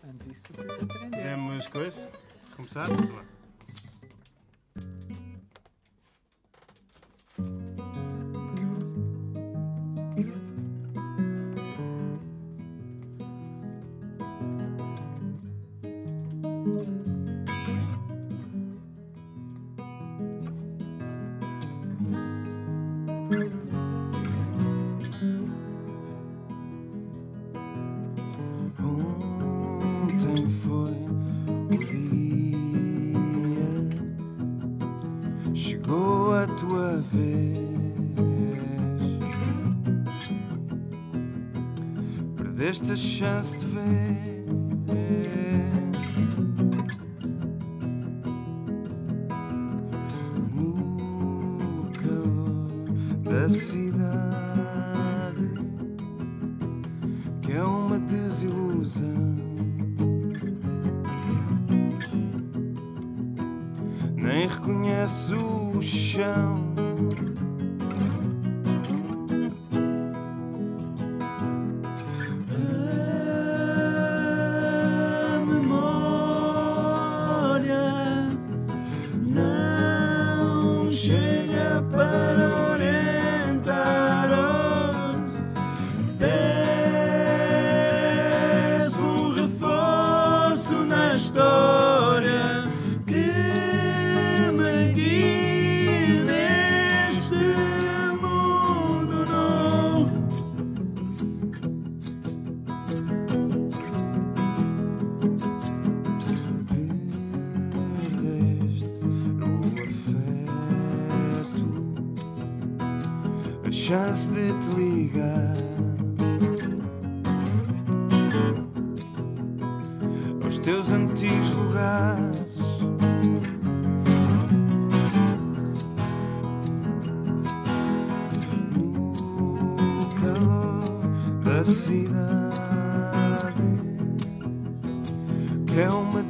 Antes disso, tu tens de aprender. Temos coisa? Começar? Vamos lá. Ontem foi o dia, chegou a tua vez, perdeste a chance de ver no calor da cidade, que é uma desilusão. Nem reconhece o chão. A memória não chega para orientar. Peço um reforço na história que me guie neste mundo novo. Perdeste o afeto, a chance de te ligar aos teus antigos lugares. No calor da cidade, que é uma